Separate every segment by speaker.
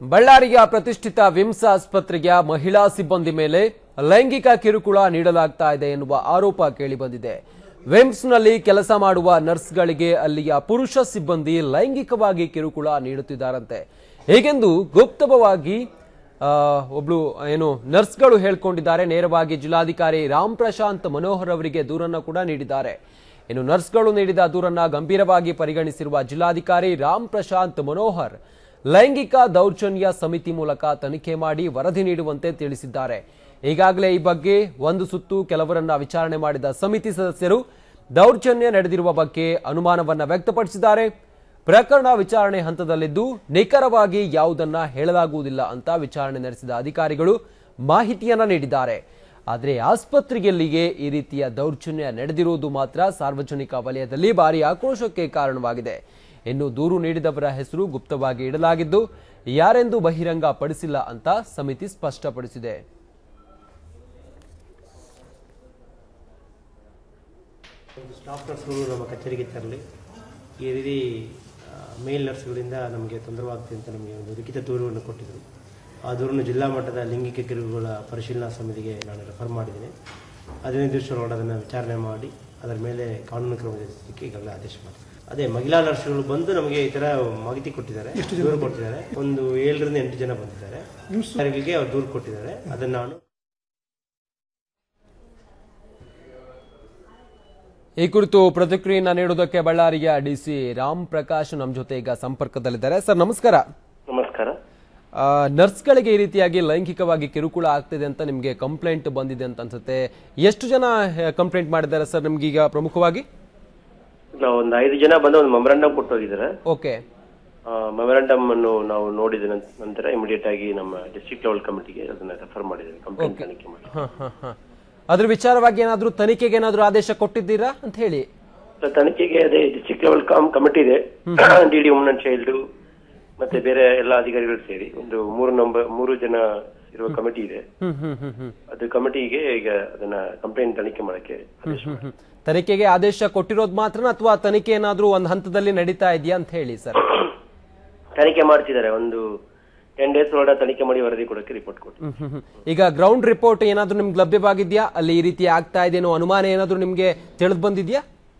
Speaker 1: ಬಳ್ಳಾರಿಯ ಪ್ರತಿಷ್ಠಿತ ವಿಮ್ಸ್ ಆಸ್ಪತ್ರೆಯ ಮಹಿಳಾ ಸಿಬ್ಬಂದಿ ಮೇಲೆ ಲೈಂಗಿಕ ಕಿರುಕುಳ ನೀಡಲಾಗ್ತಾ ಇದೆ ಎನ್ನುವ ಆರೋಪ ಕೇಳಿಬಂದಿದೆ. ವಿಮ್ಸ್ನಲ್ಲಿ ಕೆಲಸ ಮಾಡುವ ನರ್ಸ್ಗಳಿಗೆ ಅಲ್ಲಿಯ ಪುರುಷ ಸಿಬ್ಬಂದಿ ಲೈಂಗಿಕವಾಗಿ ಕಿರುಕುಳ ನೀಡುತ್ತಿದ್ದಾರಂತೆ. ಹೀಗೆಂದು ಗುಪ್ತವಾಗಿ ಒಬ್ಳು ನರ್ಸ್ಗಳು ಹೇಳಿಕೊಂಡಿದ್ದಾರೆ. ನೇರವಾಗಿ ಜಿಲ್ಲಾಧಿಕಾರಿ ರಾಮ್ ಪ್ರಶಾಂತ್ ಮನೋಹರ್ ಅವರಿಗೆ ದೂರನ್ನು ಕೂಡ ನೀಡಿದ್ದಾರೆ. ಇನ್ನು ನರ್ಸ್ಗಳು ನೀಡಿದ ದೂರನ್ನ ಗಂಭೀರವಾಗಿ ಪರಿಗಣಿಸಿರುವ ಜಿಲ್ಲಾಧಿಕಾರಿ ರಾಮ್ ಪ್ರಶಾಂತ್ ಮನೋಹರ್ ಲೈಂಗಿಕ ದೌರ್ಜನ್ಯ ಸಮಿತಿ ಮೂಲಕ ತನಿಖೆ ಮಾಡಿ ವರದಿ ನೀಡುವಂತೆ ತಿಳಿಸಿದ್ದಾರೆ. ಈಗಾಗಲೇ ಈ ಬಗ್ಗೆ ಒಂದು ಸುತ್ತು ಕೆಲವರನ್ನ ವಿಚಾರಣೆ ಮಾಡಿದ ಸಮಿತಿ ಸದಸ್ಯರು ದೌರ್ಜನ್ಯ ನಡೆದಿರುವ ಬಗ್ಗೆ ಅನುಮಾನವನ್ನ ವ್ಯಕ್ತಪಡಿಸಿದ್ದಾರೆ. ಪ್ರಕರಣ ವಿಚಾರಣೆ ಹಂತದಲ್ಲಿದ್ದು ನಿಖರವಾಗಿ ಯಾವುದನ್ನ ಹೇಳಲಾಗುವುದಿಲ್ಲ ಅಂತ ವಿಚಾರಣೆ ನಡೆಸಿದ ಅಧಿಕಾರಿಗಳು ಮಾಹಿತಿಯನ್ನ ನೀಡಿದ್ದಾರೆ. ಆದರೆ ಆಸ್ಪತ್ರೆಯಲ್ಲಿಯೇ ಈ ರೀತಿಯ ದೌರ್ಜನ್ಯ ನಡೆದಿರುವುದು ಮಾತ್ರ ಸಾರ್ವಜನಿಕ ವಲಯದಲ್ಲಿ ಭಾರಿ ಆಕ್ರೋಶಕ್ಕೆ ಕಾರಣವಾಗಿದೆ. ಇನ್ನು ದೂರು ನೀಡಿದವರ ಹೆಸರು ಗುಪ್ತವಾಗಿ ಇಡಲಾಗಿದ್ದು ಯಾರೆಂದು ಬಹಿರಂಗ ಪಡಿಸಿಲ್ಲ ಅಂತ ಸಮಿತಿ ಸ್ಪಷ್ಟಪಡಿಸಿದೆ.
Speaker 2: ಸ್ಟಾಫ್ ನರ್ಸ್ಗಳು ನಮ್ಮ ಕಚೇರಿಗೆ ತರಲಿ, ಈ ರೀತಿ ಮೇಲ್ ನರ್ಸ್ಗಳಿಂದ ನಮಗೆ ತೊಂದರೆವಾಗ್ತಿದೆ ಅಂತ ನಮಗೆ ಒಂದು ಲಿಖಿತ ದೂರವನ್ನು ಕೊಟ್ಟಿದ್ದರು. ಆ ದೂರನ್ನು ಜಿಲ್ಲಾ ಮಟ್ಟದ ಲೈಂಗಿಕ ಕಿರುಕುಳ ಪರಿಶೀಲನಾ ಸಮಿತಿಗೆ ನಾನು ರೆಫರ್ ಮಾಡಿದ್ದೇನೆ. 15 ದಿವಸದೊಳಗೆ ಅದನ್ನು ವಿಚಾರಣೆ ಮಾಡಿ ಅದರ ಮೇಲೆ ಕಾನೂನು ಕ್ರಮ ಜರುಗಿಸಲಿಕ್ಕೆ ಈಗಾಗಲೇ ಆದೇಶ ಮಾಡಿದೆ. ಅದೇ ಮಹಿಳಾ ನರ್ಸ್ಗಳು ಬಂದು ನಮಗೆ ಈ ಥರ ಮಾಹಿತಿ ಕೊಟ್ಟಿದ್ದಾರೆ, ದೂರು ಕೊಟ್ಟಿದ್ದಾರೆ. ಒಂದು 7 ರಿಂದ 8 ಜನ ಬಂದಿದ್ದಾರೆ. ಅವ್ರು ದೂರು ಕೊಟ್ಟಿದ್ದಾರೆ. ಅದನ್ನು ನಾನು
Speaker 1: ಈ ಕುರಿತು ಪ್ರತಿಕ್ರಿಯೆಯನ್ನ ನೀಡುವುದಕ್ಕೆ ಬಳ್ಳಾರಿಯ ಡಿಸಿ ರಾಮ್ ಪ್ರಕಾಶ್ ನಮ್ಮ ಜೊತೆ ಈಗ ಸಂಪರ್ಕದಲ್ಲಿದ್ದಾರೆ. ಸರ್ ನಮಸ್ಕಾರ.
Speaker 2: ನಮಸ್ಕಾರ.
Speaker 1: ನರ್ಸ್ಗಳಿಗೆ ಈ ರೀತಿಯಾಗಿ ಲೈಂಗಿಕವಾಗಿ ಕಿರುಕುಳ ಆಗ್ತಿದೆ ಅಂತ ನಿಮಗೆ ಕಂಪ್ಲೇಂಟ್ ಬಂದಿದೆ ಅಂತ ಅನ್ಸುತ್ತೆ. ಎಷ್ಟು ಜನ ಕಂಪ್ಲೇಂಟ್ ಮಾಡಿದ್ದಾರೆ ಸರ್ ನಿಮ್ಗೆ ಈಗ ಪ್ರಮುಖವಾಗಿ?
Speaker 2: ನಾವು ಒಂದು 5 ಜನ ಬಂದು ಒಂದು ಮೆಮೊರಾಂಡಮ್ ಕೊಟ್ಟು ಹೋಗಿದ್ದಾರೆ.
Speaker 1: ಓಕೆ.
Speaker 2: ಮೆಮೊರಾಂಡಮ್ ಅನ್ನು ನಾವು ನೋಡಿದ ನಂತರ ಇಮಿಡಿಯೇಟ್ ಆಗಿ ನಮ್ಮ ಡಿಸ್ಟ್ರಿಕ್ಟ್ ಲೆವೆಲ್ ಕಮಿಟಿಗೆ ಅದನ್ನ ರೆಫರ್ ಮಾಡಿದ್ದೇವೆ. ಕಂಪ್ಲೇಂಟ್ ತನಿಖೆ ಮಾಡಿ
Speaker 1: ಅದ್ರ ವಿಚಾರವಾಗಿ ಏನಾದ್ರು ತನಿಖೆಗೆ ಏನಾದ್ರು ಆದೇಶ ಕೊಟ್ಟಿದ್ದೀರಾ ಅಂತ ಹೇಳಿ?
Speaker 2: ತನಿಖೆಗೆ ಅದೇ ಡಿಸ್ಟ್ರಿಕ್ಟ್ ಲೆವೆಲ್ ಕಮಿಟಿ ಇದೆ, ಡಿಡಿ ವುಮನ್ ಅಂಡ್ ಚೈಲ್ಡ್ ಮತ್ತೆ ಬೇರೆ ಎಲ್ಲ ಅಧಿಕಾರಿಗಳು ಸೇರಿ ಒಂದು 3 ಜನ ಇರುವ ಕಮಿಟಿ ಇದೆ. ಅದು ಕಮಿಟಿಗೆ ಈಗ ಅದನ್ನ ಕಂಪ್ಲೇಂಟ್ ತನಿಖೆ ಮಾಡಕ್ಕೆ
Speaker 1: ತನಿಖೆಗೆ ಆದೇಶ ಕೊಟ್ಟಿರೋದು ಮಾತ್ರ ಅಥವಾ ತನಿಖೆ ಏನಾದ್ರೂ ಒಂದು ಹಂತದಲ್ಲಿ ನಡೀತಾ ಇದೆಯಾ ಅಂತ ಹೇಳಿ ಸರ್?
Speaker 2: ತನಿಖೆ ಮಾಡ್ತಿದ್ದಾರೆ. ಒಂದು 10 ಡೇಸ್ ಒಳಗಡೆ ತನಿಖೆ ಮಾಡಿ ವರದಿ ಕೊಡಕ್ಕೆ ರಿಪೋರ್ಟ್ ಕೊಟ್ಟು.
Speaker 1: ಈಗ ಗ್ರೌಂಡ್ ರಿಪೋರ್ಟ್ ಏನಾದ್ರೂ ನಿಮ್ಗೆ ಲಭ್ಯವಾಗಿದ್ಯಾ? ಅಲ್ಲಿ ಈ ರೀತಿ ಆಗ್ತಾ ಇದೆ ಅನ್ನೋ ಅನುಮಾನ ಏನಾದ್ರೂ ನಿಮ್ಗೆ ತಿಳಿದು ಬಂದಿದ್ಯಾ?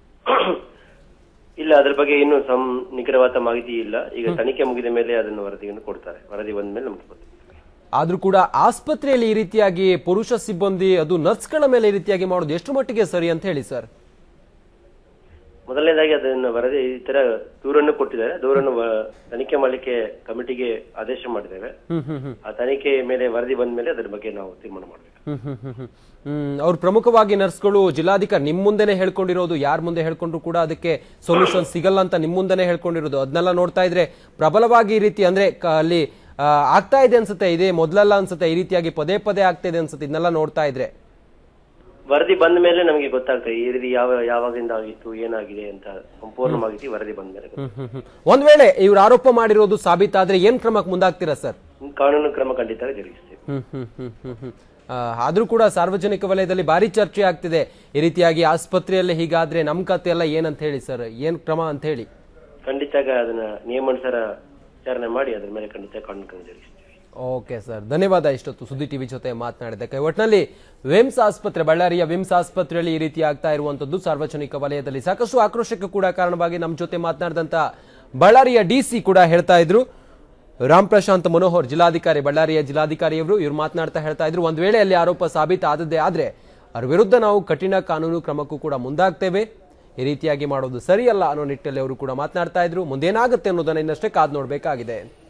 Speaker 2: ಇಲ್ಲ, ಅದ್ರ ಬಗ್ಗೆ ಇನ್ನೂ ನಿಖರವಾದ ಮಾಹಿತಿ ಇಲ್ಲ. ಈಗ ತನಿಖೆ ಮುಗಿದ ಮೇಲೆ ಅದನ್ನು ವರದಿಯನ್ನು ಕೊಡ್ತಾರೆ. ವರದಿ ಬಂದ ಮೇಲೆ ನಮ್ಗೆ ಗೊತ್ತಿಲ್ಲ.
Speaker 1: ಆದ್ರೂ ಕೂಡ ಆಸ್ಪತ್ರೆಯಲ್ಲಿ ಈ ರೀತಿಯಾಗಿ ಪುರುಷ ಸಿಬ್ಬಂದಿ ಅದು ನರ್ಸ್ಗಳ ಮೇಲೆ ಈ ರೀತಿಯಾಗಿ ಮಾಡೋದು ಎಷ್ಟು ಮಟ್ಟಿಗೆ ಸರಿ ಅಂತ ಹೇಳಿ ಸರ್?
Speaker 2: ಮೊದಲನೇದಾಗಿ ಅದನ್ನು ವರದಿ ಈ ತರ ದೂರನ್ನು ಕೊಟ್ಟಿದ್ದಾರೆ. ದೂರನ್ನು ತನಿಖೆ ಮಾಡಲಿಕ್ಕೆ ಕಮಿಟಿಗೆ ಆದೇಶ ಮಾಡಿದ್ದೇವೆ. ಆ ತನಿಖೆ ಮೇಲೆ ವರದಿ ಬಂದ ಮೇಲೆ ಅದರ ಬಗ್ಗೆ ನಾವು ತೀರ್ಮಾನ ಮಾಡಬೇಕು.
Speaker 1: ಅವ್ರು ಪ್ರಮುಖವಾಗಿ ನರ್ಸ್ಗಳು ಜಿಲ್ಲಾಧಿಕಾರಿ ನಿಮ್ ಮುಂದೆನೆ ಹೇಳ್ಕೊಂಡಿರೋದು, ಯಾರ ಮುಂದೆ ಹೇಳ್ಕೊಂಡ್ರು ಕೂಡ ಅದಕ್ಕೆ ಸೊಲ್ಯೂಷನ್ ಸಿಗಲ್ಲ ಅಂತ ನಿಮ್ ಮುಂದೆನೆ ಹೇಳ್ಕೊಂಡಿರೋದು. ಅದನ್ನೆಲ್ಲ ನೋಡ್ತಾ ಇದ್ರೆ ಪ್ರಬಲವಾಗಿ ಈ ರೀತಿ ಅಂದ್ರೆ ಅಲ್ಲಿ ಆಗ್ತಾ ಇದೆ ಅನ್ಸುತ್ತೆ. ಇದೇ ಮೊದಲಲ್ಲ ಅನ್ಸುತ್ತೆ, ಈ ರೀತಿಯಾಗಿ ಪದೇ ಪದೇ ಆಗ್ತಾ ಇದೆ ಅನ್ಸುತ್ತೆ. ಇದನ್ನೆಲ್ಲ ನೋಡ್ತಾ ಇದ್ರೆ
Speaker 2: ವರದಿ ಬಂದ ಮೇಲೆ ನಮಗೆ ಗೊತ್ತಾಗ್ತದೆ ಈ ರೀತಿ ಯಾವಾಗಿಂದ ಆಗಿತ್ತು, ಏನಾಗಿದೆ ಅಂತ ಸಂಪೂರ್ಣ ಮಾಹಿತಿ ವರದಿ ಬಂದ ಮೇಲೆ.
Speaker 1: ಒಂದ್ ವೇಳೆ ಇವ್ರು ಆರೋಪ ಮಾಡಿರೋದು ಸಾಬೀತಾದ್ರೆ ಏನ್ ಕ್ರಮಕ್ಕೆ ಮುಂದಾಗ್ತೀರಾ ಸರ್?
Speaker 2: ಕಾನೂನು ಕ್ರಮ ಖಂಡಿತ ಜರುಗಿಸ್ತೇವೆ.
Speaker 1: ಆದ್ರೂ ಕೂಡ ಸಾರ್ವಜನಿಕ ವಲಯದಲ್ಲಿ ಭಾರಿ ಚರ್ಚೆ ಆಗ್ತಿದೆ. ಈ ರೀತಿಯಾಗಿ ಆಸ್ಪತ್ರೆಯಲ್ಲಿ ಹೀಗಾದ್ರೆ ನಮ್ ಕತೆ ಎಲ್ಲ ಏನಂತ ಹೇಳಿ ಸರ್, ಏನ್ ಕ್ರಮ ಅಂತ ಹೇಳಿ?
Speaker 2: ಖಂಡಿತ ಅದನ್ನ ನಿಯಮಾನುಸಾರ ವಿಚಾರಣೆ ಮಾಡಿ ಅದ್ರ ಮೇಲೆ ಖಂಡಿತ ಕಾನೂನು ಕ್ರಮ ಜರುಗಿಸ್ತೇವೆ.
Speaker 1: ಓಕೆ ಸರ್, ಧನ್ಯವಾದ ಇಷ್ಟೊತ್ತು ಸುದ್ದಿ ಟಿವಿ ಜೊತೆ ಮಾತನಾಡಿದ್ದಕ್ಕೆ. ಒಟ್ಟಿನಲ್ಲಿ ವಿಮ್ಸ್ ಆಸ್ಪತ್ರೆ, ಬಳ್ಳಾರಿಯ ವಿಮ್ಸ್ ಆಸ್ಪತ್ರೆಯಲ್ಲಿ ಈ ರೀತಿ ಆಗ್ತಾ ಇರುವಂತದ್ದು ಸಾರ್ವಜನಿಕ ವಲಯದಲ್ಲಿ ಸಾಕಷ್ಟು ಆಕ್ರೋಶಕ್ಕೆ ಕೂಡ ಕಾರಣವಾಗಿ ನಮ್ಮ ಜೊತೆ ಮಾತನಾಡಿದಂತ ಬಳ್ಳಾರಿಯ ಡಿಸಿ ಕೂಡ ಹೇಳ್ತಾ ಇದ್ರು. ರಾಮ್ ಪ್ರಶಾಂತ್ ಮನೋಹರ್ ಜಿಲ್ಲಾಧಿಕಾರಿ, ಬಳ್ಳಾರಿಯ ಜಿಲ್ಲಾಧಿಕಾರಿಯವರು ಇವ್ರು ಮಾತನಾಡ್ತಾ ಹೇಳ್ತಾ ಇದ್ರು, ಒಂದ್ ವೇಳೆ ಅಲ್ಲಿ ಆರೋಪ ಸಾಬೀತಾದದ್ದೇ ಆದ್ರೆ ಅವ್ರ ವಿರುದ್ಧ ನಾವು ಕಠಿಣ ಕಾನೂನು ಕ್ರಮಕ್ಕೂ ಕೂಡ ಮುಂದಾಗ್ತೇವೆ. ಈ ರೀತಿಯಾಗಿ ಮಾಡೋದು ಸರಿಯಲ್ಲ ಅನ್ನೋ ನಿಟ್ಟಿನಲ್ಲಿ ಅವರು ಕೂಡ ಮಾತನಾಡ್ತಾ ಇದ್ರು. ಮುಂದೇನಾಗುತ್ತೆ ಅನ್ನೋದನ್ನ ಇನ್ನಷ್ಟೇ ಕಾದು ನೋಡಬೇಕಾಗಿದೆ.